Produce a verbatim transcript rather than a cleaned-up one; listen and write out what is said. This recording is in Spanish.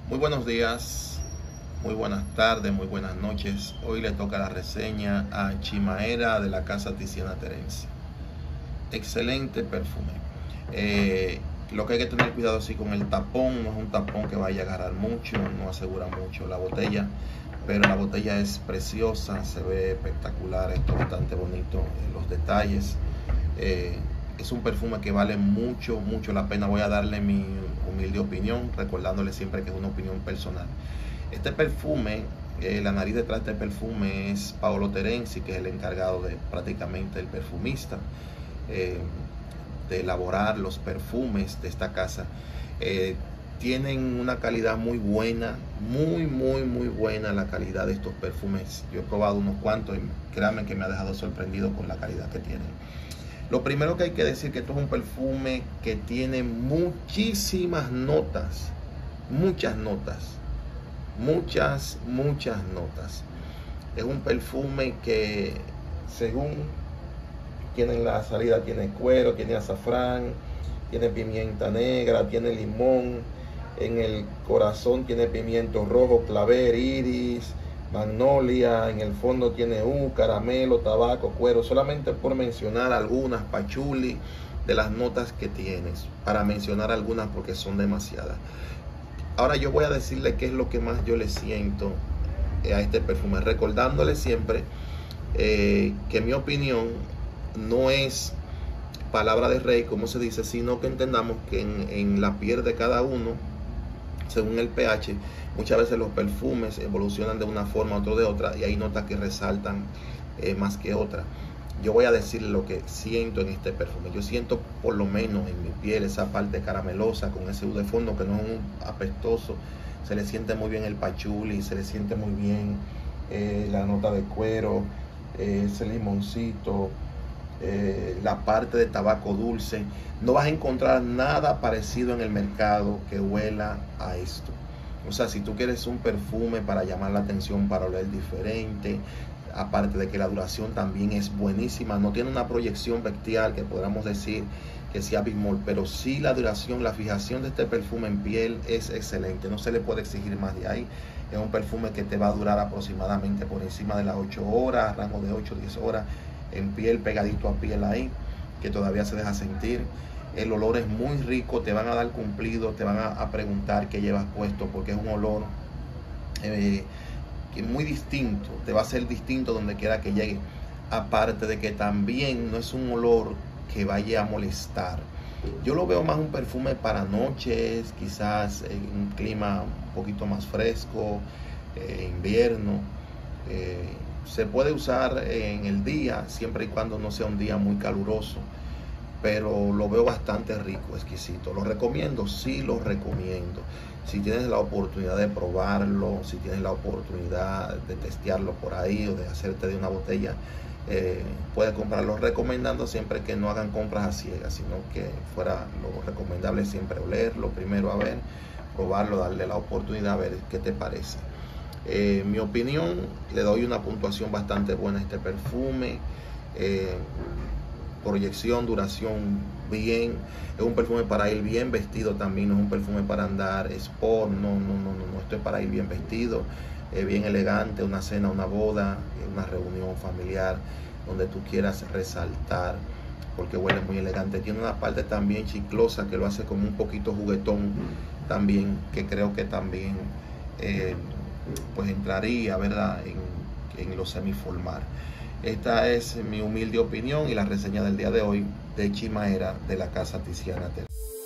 Muy buenos días, muy buenas tardes, muy buenas noches. Hoy le toca la reseña a Chimaera de la casa Tiziana Terenzi. Excelente perfume. Eh, lo que hay que tener cuidado sí con el tapón, no es un tapón que vaya a agarrar mucho, no asegura mucho la botella, pero la botella es preciosa, se ve espectacular, es bastante bonito en los detalles. Eh, es un perfume que vale mucho, mucho la pena. Voy a darle mi humilde opinión, recordándole siempre que es una opinión personal. Este perfume, eh, la nariz detrás de este perfume es Paolo Terenzi, que es el encargado de prácticamente el perfumista, eh, de elaborar los perfumes de esta casa. Eh, tienen una calidad muy buena, muy, muy, muy buena la calidad de estos perfumes. Yo he probado unos cuantos y créanme que me ha dejado sorprendido con la calidad que tienen. Lo primero que hay que decir que esto es un perfume que tiene muchísimas notas, muchas notas, muchas, muchas notas. Es un perfume que según tiene la salida, tiene cuero, tiene azafrán, tiene pimienta negra, tiene limón, en el corazón tiene pimiento rojo, clavel, iris, magnolia, en el fondo tiene un caramelo, tabaco, cuero, solamente por mencionar algunas, pachuli, de las notas que tienes, para mencionar algunas porque son demasiadas. Ahora yo voy a decirle qué es lo que más yo le siento a este perfume, recordándole siempre eh, que mi opinión no es palabra de rey, como se dice, sino que entendamos que en, en la piel de cada uno, según el pH, muchas veces los perfumes evolucionan de una forma, otro de otra, y hay notas que resaltan eh, más que otras. Yo voy a decirle lo que siento en este perfume. Yo siento por lo menos en mi piel esa parte caramelosa con ese de fondo que no es un apestoso. Se le siente muy bien el pachuli, se le siente muy bien eh, la nota de cuero, eh, ese limoncito, Eh, la parte de tabaco dulce. No vas a encontrar nada parecido en el mercado que huela a esto. O sea, si tú quieres un perfume para llamar la atención, para oler diferente, aparte de que la duración también es buenísima, no tiene una proyección bestial que podamos decir que sea Bimol, pero sí la duración, la fijación de este perfume en piel es excelente, no se le puede exigir más de ahí. Es un perfume que te va a durar aproximadamente por encima de las ocho horas, rango de ocho a diez horas en piel, pegadito a piel ahí, que todavía se deja sentir. El olor es muy rico, te van a dar cumplido, te van a, a preguntar qué llevas puesto, porque es un olor eh, que es muy distinto, te va a ser distinto donde quiera que llegue. Aparte de que también no es un olor que vaya a molestar. Yo lo veo más un perfume para noches, quizás en un clima un poquito más fresco, eh, invierno. Eh, se puede usar en el día, siempre y cuando no sea un día muy caluroso, pero lo veo bastante rico, exquisito. ¿Lo recomiendo? Sí, lo recomiendo. Si tienes la oportunidad de probarlo, si tienes la oportunidad de testearlo por ahí o de hacerte de una botella, eh, puedes comprarlo, recomendando siempre que no hagan compras a ciegas, sino que fuera lo recomendable siempre olerlo primero, a ver, probarlo, darle la oportunidad a ver qué te parece. Eh, mi opinión, le doy una puntuación bastante buena a este perfume. Eh, proyección, duración bien. Es un perfume para ir bien vestido también, no es un perfume para andar sport, no, no, no, no, no, esto es para ir bien vestido, eh, bien elegante, una cena, una boda, una reunión familiar, donde tú quieras resaltar, porque huele muy elegante. Tiene una parte también chiclosa que lo hace como un poquito juguetón también, que creo que también eh, pues entraría, ¿verdad?, en, en lo semiformal. Esta es mi humilde opinión y la reseña del día de hoy de Chimaera de la casa Tiziana Terenzi.